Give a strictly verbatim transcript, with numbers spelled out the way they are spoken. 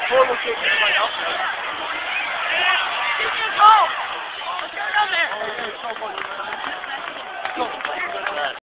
horrible kick to somebody else. Give me a goal! Let's go down there! Oh, yeah, it's so funny.